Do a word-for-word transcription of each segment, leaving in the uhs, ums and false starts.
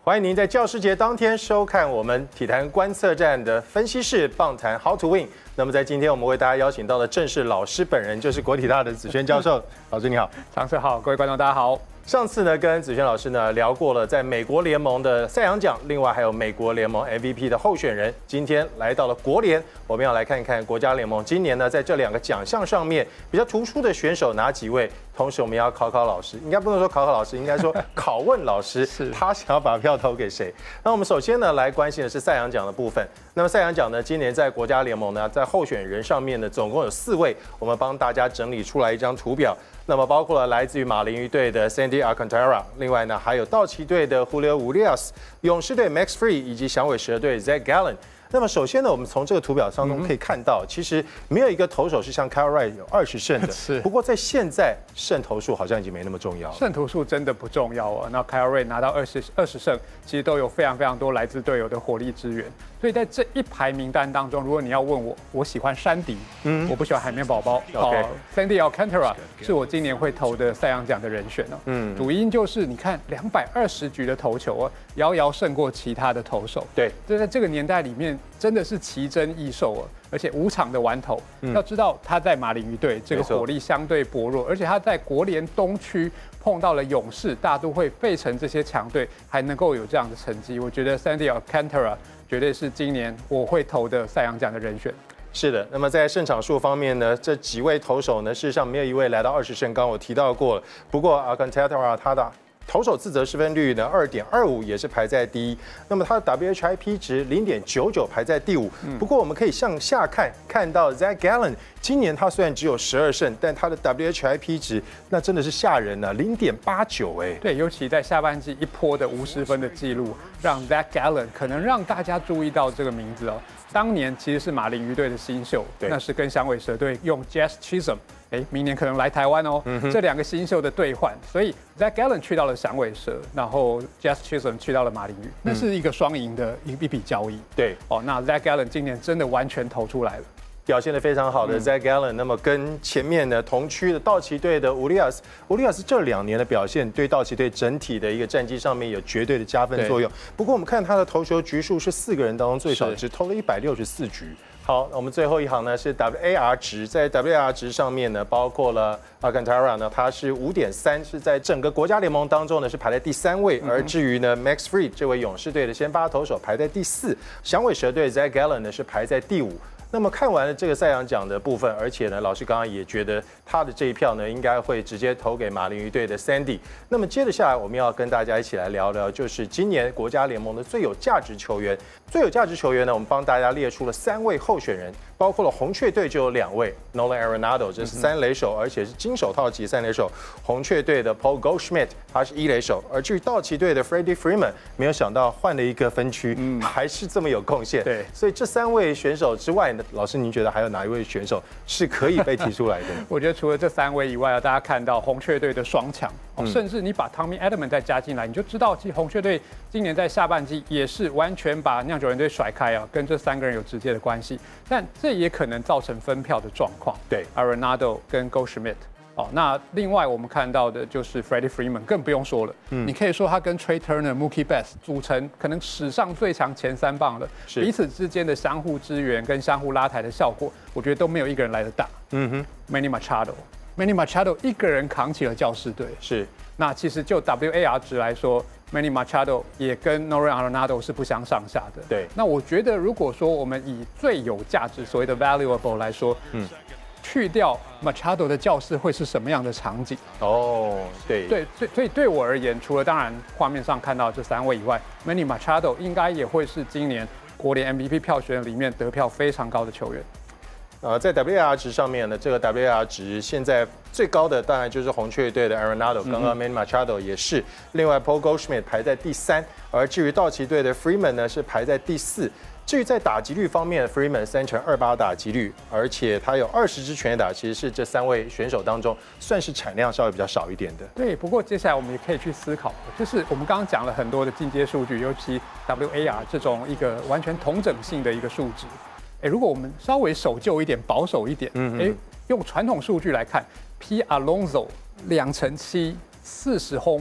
欢迎您在教师节当天收看我们体坛观测站的分析室棒谈 How to Win。那么在今天我们为大家邀请到的正是老师本人，就是国体大的子轩教授。老师你好。 常识好，各位观众大家好。 上次呢跟子轩老师呢聊过了在美国联盟的赛扬奖，另外还有美国联盟 M V P 的候选人。今天来到了国联，我们要来看一看国家联盟今年呢在这两个奖项上面比较突出的选手哪几位。同时我们要考考老师，应该不能说考考老师，应该说拷问老师，他想要把票投给谁？那我们首先呢来关心的是赛扬奖的部分。那么赛扬奖呢，今年在国家联盟呢，在候选人上面呢，总共有四位，我们帮大家整理出来一张图表。那么包括了来自于马林鱼队的 Sandy Alcantara， 另外呢还有道奇队的 Julio Urias， 勇士队 Max Fried 以及响尾蛇队 Zach Gallen。那么首先呢，我们从这个图表当中可以看到，其实没有一个投手是像 Kyle Wright 有二十胜的。 是。 不过在现在胜投数好像已经没那么重要了。 胜投数真的不重要啊。那 Kyle Wright 拿到二十二十胜，其实都有非常非常多来自队友的火力支援。所以在这一排名单当中，如果你要问我，我喜欢山迪，嗯，我不喜欢海绵宝宝。 OK。 Sandy Alcantara 是我今年会投的赛扬奖的人选哦。嗯。主因就是你看两百二十局的投球啊，遥遥胜过其他的投手。 对。 这在这个年代里面真的是奇珍异兽啊，而且五场的完投。嗯、要知道他在马林鱼队这个火力相对薄弱，而且他在国联东区碰到了勇士、大都会、费城这些强队，还能够有这样的成绩，我觉得 Sandy Alcantara 绝对是今年我会投的赛扬奖的人选。 是的，那么在胜场数方面呢，这几位投手呢，事实上没有一位来到二十胜，刚刚我提到过了。不过 Alcantara 他的投手自责失分率呢 二点二五 也是排在第一，那么他的 W H I P 值 零点九九 排在第五。不过我们可以向下看，看到 Zach Gallen 今年他虽然只有十二胜，但他的 W H I P 值那真的是吓人啊， 零点八九 哎。 对，尤其在下半季一波的无失分的记录，让 Zach Gallen 可能让大家注意到这个名字哦。当年其实是马林鱼队的新秀，那是跟响尾蛇队用 Jazz Chisholm。哎，明年可能来台湾哦。嗯、这两个新秀的兑换，所以 Zach Gallen 去到了响尾蛇，然后 Jazz Chisholm 去到了马林鱼，那是一个双赢的一一笔交易。 对， 哦，那 Zach Gallen 今年真的完全投出来了。 表现得非常好的 Zach Gallen， 那么跟前面的同区的道奇队的 Urias，Urias 这两年的表现对道奇队整体的一个战绩上面有绝对的加分作用。不过我们看他的投球局数是四个人当中最少，只投了一百六十四局。好，我们最后一行呢是 W A R 值，在 W A R 值上面呢，包括了 Alcantara 呢，它是 五点三， 是在整个国家联盟当中呢是排在第三位。而至于呢 Max Fried 这位勇士队的先发投手排在第四，响尾蛇队 Zach Gallen 呢是排在第五。那么看完了这个赛扬奖的部分，而且呢，老师刚刚也觉得他的这一票呢，应该会直接投给马林鱼队的 Sandy。那么接着下来，我们要跟大家一起来聊聊，就是今年国家联盟的最有价值球员。最有价值球员呢，我们帮大家列出了三位候选人，包括了红雀队就有两位 ，Nolan Arenado 这是三垒手，而且是金手套级三垒手。红雀队的 Paul Goldschmidt 他是一垒手，而至于道奇队的 Freddie Freeman， 没有想到换了一个分区，嗯、还是这么有贡献。 对， 所以这三位选手之外呢，老师您觉得还有哪一位选手是可以被提出来的？ 我觉得除了这三位以外啊，大家看到红雀队的双强、哦，甚至你把 Tommy Edman 再加进来，你就知道，其实红雀队今年在下半季也是完全把酿酒人队甩开啊，跟这三个人有直接的关系。但这也可能造成分票的状况。 对 ，Arenado 跟 Goldschmidt。哦，那另外我们看到的就是 Freddie Freeman， 更不用说了。嗯，你可以说他跟 Trey Turner、Mookie Betts 组成可能史上最强前三棒了。彼此之间的相互支援跟相互拉抬的效果，我觉得都没有一个人来得大。嗯哼 ，Manny Machado，Manny Machado 一个人扛起了教士队。 是。 那其实就 W A R 值来说 ，Manny Machado 也跟 Nolan Arenado 是不相上下的。 对。 那我觉得如果说我们以最有价值所谓的 valuable 来说，嗯。去掉 Machado 的教室会是什么样的场景？ 哦，对对，所以所以对我而言，除了当然画面上看到这三位以外 ，Manny Machado 应该也会是今年国联 M V P 票选里面得票非常高的球员。 呃，在 W A R 值上面呢，这个 W A R 值现在最高的当然就是红雀队的 Arenado， 刚刚 Manny Machado 也是，另外 Paul Goldschmidt 排在第三，而至于道奇队的 Freeman 呢是排在第四。至于在打击率方面 ，Freeman 三成二八打击率，而且他有二十支全垒打，其实是这三位选手当中算是产量稍微比较少一点的。 对，不过接下来我们也可以去思考，就是我们刚刚讲了很多的进阶数据，尤其 W A R 这种一个完全同整性的一个数值。哎，如果我们稍微守旧一点、保守一点，哎，用传统数据来看 ，P Alonso 两成七，四十轰。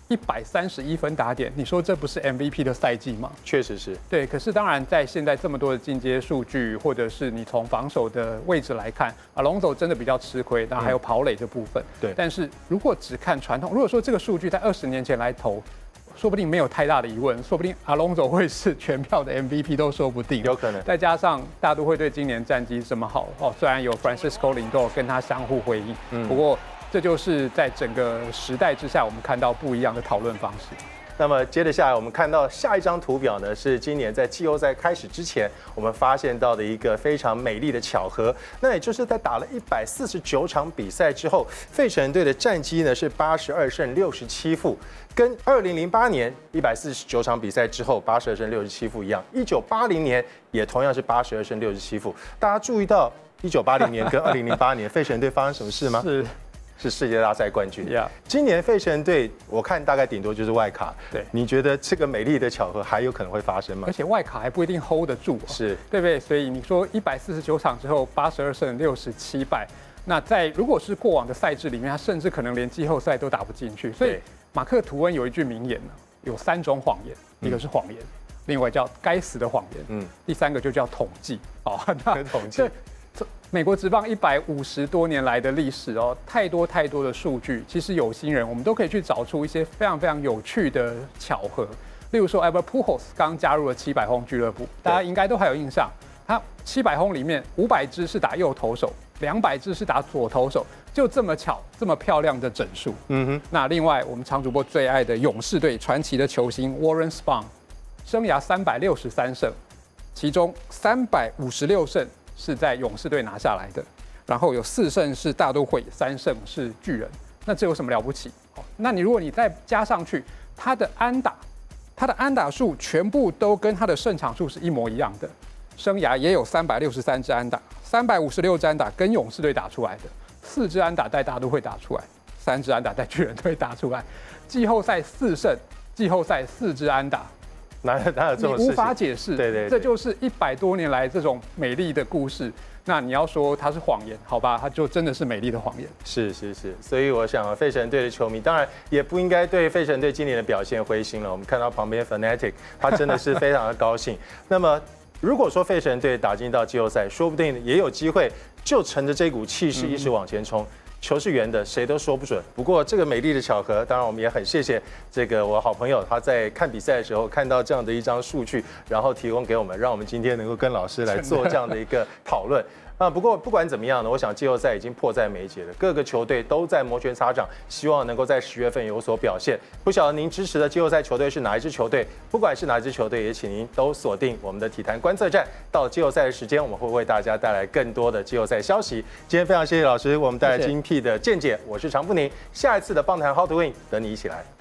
一百三十一分打点，你说这不是 M V P 的赛季吗？ 确实是。 对，可是当然在现在这么多的进阶数据，或者是你从防守的位置来看，Alonso真的比较吃亏，当然还有跑垒的部分。 对， 但是如果只看传统，如果说这个数据在二十年前来投，说不定没有太大的疑问，说不定 Alonso 会是全票的 M V P 都说不定， 有可能。 再加上大都会队今年战绩这么好哦，虽然有 Francisco Lindor 跟他相互回应，嗯，不过这就是在整个时代之下，我们看到不一样的讨论方式。 那么接着下来，我们看到下一张图表呢，是今年在季后赛开始之前，我们发现到的一个非常美丽的巧合。那也就是在打了一百四十九场比赛之后，费城人队的战绩呢是八十二胜六十七负，跟二零零八年一百四十九场比赛之后八十二胜六十七负一样。一九八零年也同样是八十二胜六十七负。大家注意到一九八零年跟二零零八年费城人队发生什么事吗？ 是。 是世界大赛冠军。 Yeah. 今年费城队，我看大概顶多就是外卡。 对， 你觉得这个美丽的巧合还有可能会发生吗？ 而且外卡还不一定 hold 得住、啊， 是对不对？所以你说一百四十九场之后八十二胜六十七败，那在如果是过往的赛制里面，他甚至可能连季后赛都打不进去。所以马克·吐温有一句名言呢，有三种谎言，一个是谎言，嗯、另外叫该死的谎言，嗯，第三个就叫统计。哦，那统计。 美国职棒一百五十多年来的历史哦，太多太多的数据，其实有心人我们都可以去找出一些非常非常有趣的巧合。例如说 Albert Pujols 刚加入了七百轰俱乐部，大家应该都还有印象。他七百轰里面五百支是打右投手，两百支是打左投手，就这么巧，这么漂亮的整数。嗯哼。那另外我们常主播最爱的勇士队传奇的球星 Warren Spahn， 生涯三百六十三胜，其中三百五十六胜是在勇士队拿下来的，然后有四胜是大都会，三胜是巨人。那这有什么了不起？那你如果你再加上去，他的安打，他的安打数全部都跟他的胜场数是一模一样的，生涯也有三百六十三支安打，三百五十六支安打跟勇士队打出来的，四支安打带大都会打出来，三支安打带巨人队打出来，季后赛四胜，季后赛四支安打。 哪有哪有这种事情？ 你无法解释， 对 对, 对， 这就是一百多年来这种美丽的故事。那你要说它是谎言，好吧，它就真的是美丽的谎言。 是是是，所以我想费城队的球迷当然也不应该对费城队今年的表现灰心了。我们看到旁边 Fanatic， 他真的是非常的高兴。那么如果说费城队打进到季后赛，说不定也有机会就乘着这股气势一直往前冲。嗯，球是圆的，谁都说不准。不过这个美丽的巧合，当然我们也很谢谢这个我好朋友，他在看比赛的时候看到这样的一张数据，然后提供给我们，让我们今天能够跟老师来做这样的一个讨论。啊，不过不管怎么样呢，我想季后赛已经迫在眉睫了，各个球队都在摩拳擦掌，希望能够在十月份有所表现。不晓得您支持的季后赛球队是哪一支球队？不管是哪一支球队，也请您都锁定我们的体坛观测站。到季后赛的时间，我们会为大家带来更多的季后赛消息。今天非常谢谢老师，我们带来精辟的见解。我是常富宁，下一次的棒坛 How to Win 等你一起来。